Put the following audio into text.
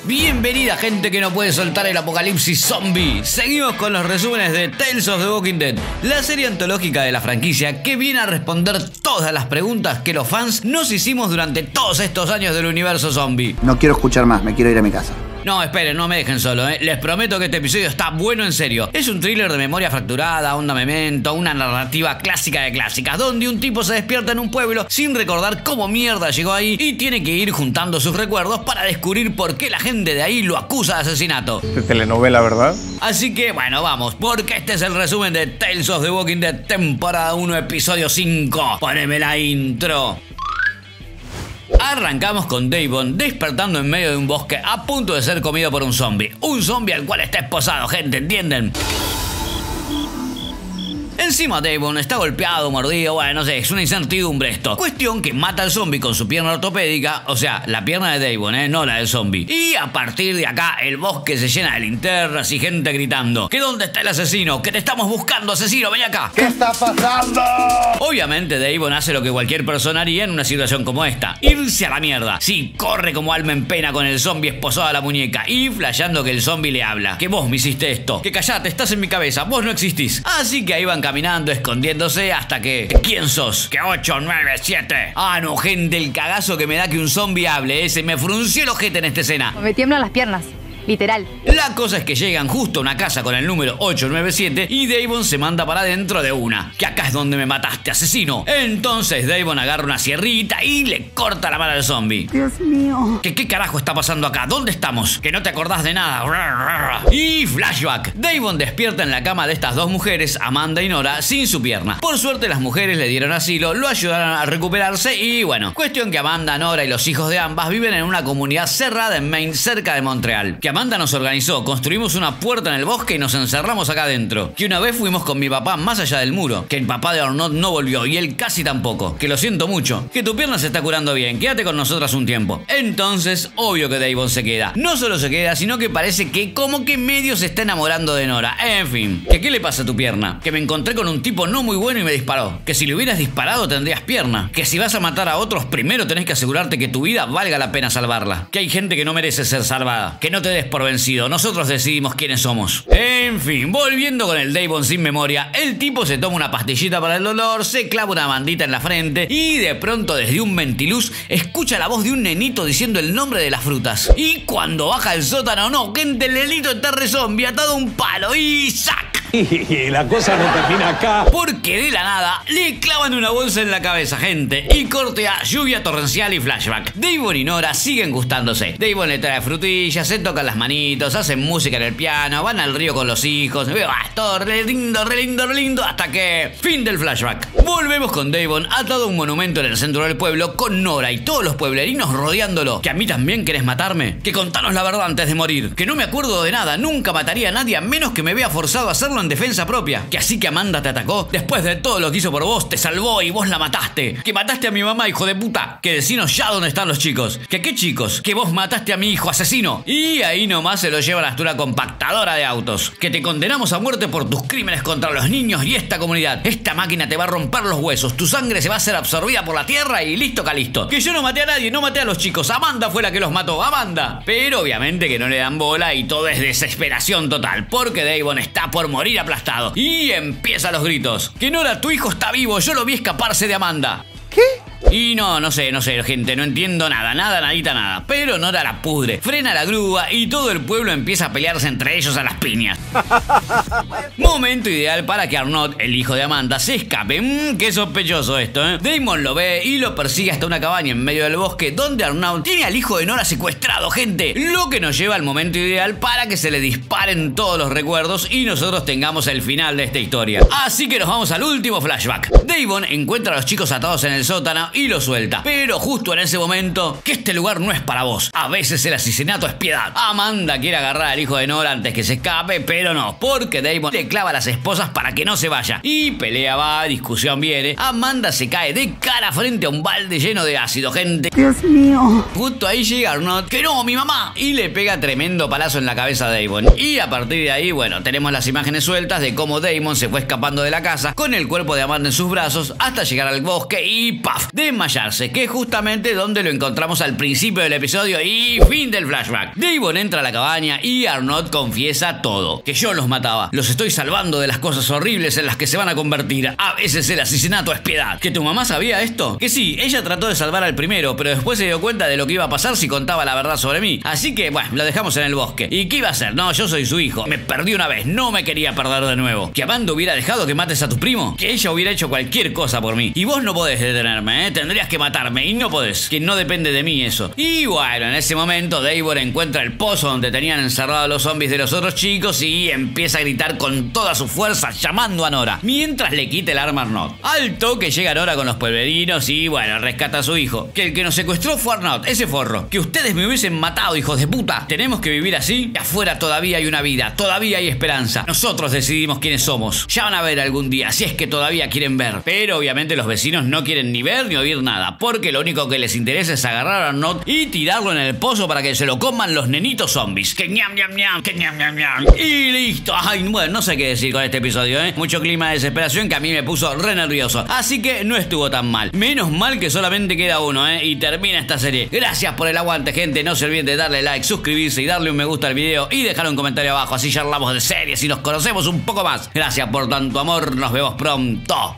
Bienvenida gente que no puede soltar el apocalipsis zombie. Seguimos con los resúmenes de Tales of the Walking Dead, la serie antológica de la franquicia que viene a responder todas las preguntas que los fans nos hicimos durante todos estos años del universo zombie. No quiero escuchar más, me quiero ir a mi casa. No, esperen, no me dejen solo, Les prometo que este episodio está bueno en serio. Es un thriller de memoria fracturada, onda Memento, una narrativa clásica de clásicas, donde un tipo se despierta en un pueblo sin recordar cómo mierda llegó ahí y tiene que ir juntando sus recuerdos para descubrir por qué la gente de ahí lo acusa de asesinato. De telenovela, ¿verdad? Así que, bueno, vamos, porque este es el resumen de Tales of the Walking Dead, temporada 1, episodio 5. Poneme la intro. Arrancamos con Davon despertando en medio de un bosque a punto de ser comido por un zombie. Un zombie al cual está esposado, gente, ¿entienden? Encima Davon está golpeado, mordido, bueno, no sé, es una incertidumbre esto. Cuestión que mata al zombie con su pierna ortopédica, o sea, la pierna de Davon, no la del zombie. Y a partir de acá el bosque se llena de linternas y gente gritando: ¿que dónde está el asesino? ¡Que te estamos buscando, asesino! ¡Ven acá! ¿Qué está pasando? Obviamente Davon hace lo que cualquier persona haría en una situación como esta: irse a la mierda. Sí, corre como alma en pena con el zombie esposado a la muñeca y flasheando que el zombie le habla: que vos me hiciste esto, que callate, estás en mi cabeza, vos no existís. Así que ahí van caminando, escondiéndose hasta que... ¿quién sos? Que 8, 9, 7. Ah, no, gente, el cagazo que me da que un zombie hable, se me frunció el ojete en esta escena. Me tiemblan las piernas. Literal. La cosa es que llegan justo a una casa con el número 897 y Davon se manda para adentro de una. Que acá es donde me mataste, asesino. Entonces Davon agarra una sierrita y le corta la mano al zombie. Dios mío. ¿Qué carajo está pasando acá? ¿Dónde estamos? Que no te acordás de nada. Y flashback. Davon despierta en la cama de estas dos mujeres, Amanda y Nora, sin su pierna. Por suerte las mujeres le dieron asilo, lo ayudaron a recuperarse y bueno, cuestión que Amanda, Nora y los hijos de ambas viven en una comunidad cerrada en Maine, cerca de Montreal. Que Amanda nos organizó, construimos una puerta en el bosque y nos encerramos acá adentro. Que una vez fuimos con mi papá más allá del muro. Que el papá de Arnaud no volvió y él casi tampoco. Que lo siento mucho. Que tu pierna se está curando bien. Quédate con nosotras un tiempo. Entonces, obvio que Davon se queda. No solo se queda, sino que parece que como que medio se está enamorando de Nora. En fin. Que qué le pasa a tu pierna. Que me encontré con un tipo no muy bueno y me disparó. Que si le hubieras disparado tendrías pierna. Que si vas a matar a otros, primero tenés que asegurarte que tu vida valga la pena salvarla. Que hay gente que no merece ser salvada. Que no te des por vencido. Nosotros decidimos quiénes somos. En fin, volviendo con el Davon sin memoria, el tipo se toma una pastillita para el dolor, se clava una bandita en la frente y de pronto desde un ventiluz escucha la voz de un nenito diciendo el nombre de las frutas. Y cuando baja el sótano, no, gente, el nenito está re zombie, atado a un palo y ¡sac! Y la cosa no termina acá. Porque de la nada le clavan una bolsa en la cabeza, gente, y corte a lluvia torrencial y flashback. Davon y Nora siguen gustándose. Davon le trae frutillas, se tocan las manitos, hacen música en el piano, van al río con los hijos. Todo re lindo, re lindo, re lindo, hasta que... fin del flashback. Volvemos con Davon atado a un monumento en el centro del pueblo con Nora y todos los pueblerinos rodeándolo. ¿Que a mí también querés matarme? Que contanos la verdad antes de morir. Que no me acuerdo de nada, nunca mataría a nadie a menos que me vea forzado a hacerlo en defensa propia. Que así que Amanda te atacó, después de todo lo que hizo por vos, te salvó y vos la mataste. Que mataste a mi mamá, hijo de puta. Que decinos ya dónde están los chicos. Que qué chicos, que vos mataste a mi hijo, asesino. Y ahí nomás se lo llevan hasta una compactadora de autos. Que te condenamos a muerte por tus crímenes contra los niños y esta comunidad. Esta máquina te va a romper los huesos, tu sangre se va a ser absorbida por la tierra y listo calisto. Que yo no maté a nadie, no maté a los chicos, Amanda fue la que los mató, Amanda. Pero obviamente que no le dan bola y todo es desesperación total, porque Davon está por morir aplastado. Y empiezan los gritos. Que Nora, tu hijo está vivo, yo lo vi escaparse de Amanda. ¿Qué? Y no sé, gente, no entiendo nada, nadita, nada. Pero Nora la pudre, frena la grúa y todo el pueblo empieza a pelearse entre ellos a las piñas. Momento ideal para que Arnaud, el hijo de Amanda, se escape. Qué sospechoso esto, Damon lo ve y lo persigue hasta una cabaña en medio del bosque donde Arnaud tiene al hijo de Nora secuestrado, gente. Lo que nos lleva al momento ideal para que se le disparen todos los recuerdos y nosotros tengamos el final de esta historia. Así que nos vamos al último flashback. Davon encuentra a los chicos atados en el sótano y lo suelta. Pero justo en ese momento, que este lugar no es para vos. A veces el asesinato es piedad. Amanda quiere agarrar al hijo de Nora antes que se escape, pero no, porque Davon le clava a las esposas para que no se vaya. Y pelea va, discusión viene. Amanda se cae de cara frente a un balde lleno de ácido, gente. Dios mío. Justo ahí llega Arnaud, que no, mi mamá, y le pega tremendo palazo en la cabeza a Davon. Y a partir de ahí, bueno, tenemos las imágenes sueltas de cómo Damon se fue escapando de la casa con el cuerpo de Amanda en sus brazos hasta llegar al bosque y ¡paf! desmayarse, que es justamente donde lo encontramos al principio del episodio y fin del flashback. Davon entra a la cabaña y Arnott confiesa todo, que yo los mataba, los estoy salvando de las cosas horribles en las que se van a convertir. A veces el asesinato es piedad. ¿Que tu mamá sabía esto? Que sí, ella trató de salvar al primero, pero después se dio cuenta de lo que iba a pasar si contaba la verdad sobre mí. Así que, bueno, lo dejamos en el bosque. ¿Y qué iba a hacer? No, yo soy su hijo. Me perdí una vez, no me quería perder de nuevo. ¿Que Amanda hubiera dejado que mates a tu primo? Que ella hubiera hecho cualquier cosa por mí. Y vos no podés detenerme, ¿eh? Tendrías que matarme y no podés. Que no depende de mí eso. Y bueno, en ese momento Davon encuentra el pozo donde tenían encerrados los zombies de los otros chicos y empieza a gritar con toda su fuerza llamando a Nora, mientras le quita el arma a Arnott. Al toque llega Nora con los polverinos y bueno, rescata a su hijo. Que el que nos secuestró fue Arnott, ese forro. Que ustedes me hubiesen matado, hijos de puta. ¿Tenemos que vivir así? Que afuera todavía hay una vida, todavía hay esperanza. Nosotros decidimos quiénes somos. Ya van a ver algún día, si es que todavía quieren ver. Pero obviamente los vecinos no quieren ni ver ni oír nada, porque lo único que les interesa es agarrar a Arnott y tirarlo en el pozo para que se lo coman los nenitos zombies. Que ñam ñam ñam, que ñam ñam ñam. Y listo. Ay, bueno, no sé qué decir con este episodio, ¿eh? Mucho clima de desesperación que a mí me puso re nervioso. Así que no estuvo tan mal. Menos mal que solamente queda uno, ¿eh? Y termina esta serie. Gracias por el aguante, gente. No se olviden de darle like, suscribirse y darle un me gusta al video y dejar un comentario abajo. Así charlamos de series y nos conocemos un poco más. Gracias por tanto amor. Nos vemos pronto.